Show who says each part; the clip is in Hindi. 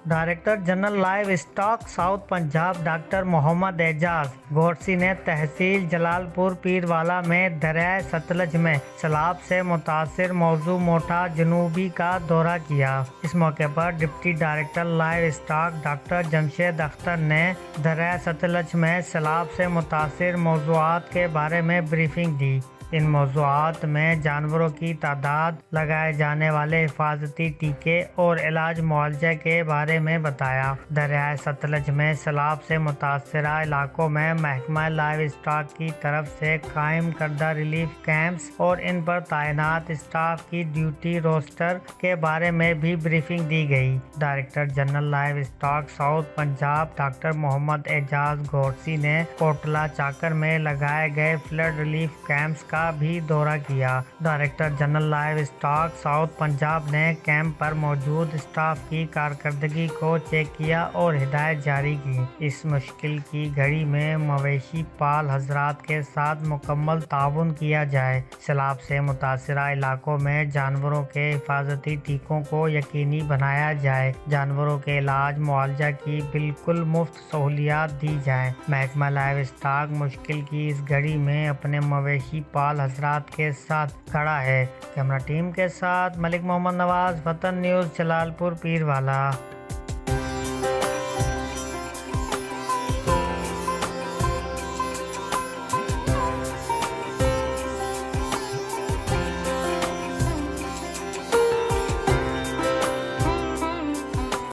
Speaker 1: Director general livestock south Punjab doctor Mohammad Ejaz Gorsi ने तहसील जलालपुर पीरवाला में दरियाए सतलज में सैलाब से मुतासिर मौजू मोटा जनूबी का दौरा किया। इस मौके पर deputy director livestock doctor Jamshed Akhtar ने दरियाए सतलज में सैलाब से मुतासिर मौजूआत के बारे में ब्रीफिंग दी। इन मौज़ूआत में जानवरों की तादाद, लगाए जाने वाले हिफाजती टीके और इलाज मुआवजे के बारे में बताया। दरियाए सतलज में सैलाब से मुतासरा इलाकों में महकमा लाइव स्टॉक की तरफ से कायम करदा रिलीफ कैंप्स और इन पर तैनात स्टाफ की ड्यूटी रोस्टर के बारे में भी ब्रीफिंग दी गई। Director general livestock south Punjab doctor Mohammad Ejaz Gorsi ने कोटला चाकर में लगाए गए फ्लड रिलीफ कैंप्स का भी दौरा किया। Director general livestock south Punjab ने कैंप पर मौजूद स्टाफ की कारकर्दगी को चेक किया और हिदायत जारी की। इस मुश्किल की घड़ी में मवेशी पाल हजरात के साथ मुकम्मल ताउन किया जाए। सैलाब से मुतासरा इलाकों में जानवरों के हिफाजती टीकों को यकीनी बनाया जाए। जानवरों के इलाज मुआवजा की बिल्कुल मुफ्त सहूलियात दी जाए। महकमा लाइव स्टॉक मुश्किल की इस घड़ी में अपने मवेशी पाल हजरात के साथ खड़ा है। कैमरा टीम के साथ मलिक मोहम्मद नवाज, वतन न्यूज़, जलालपुर पीरवाला।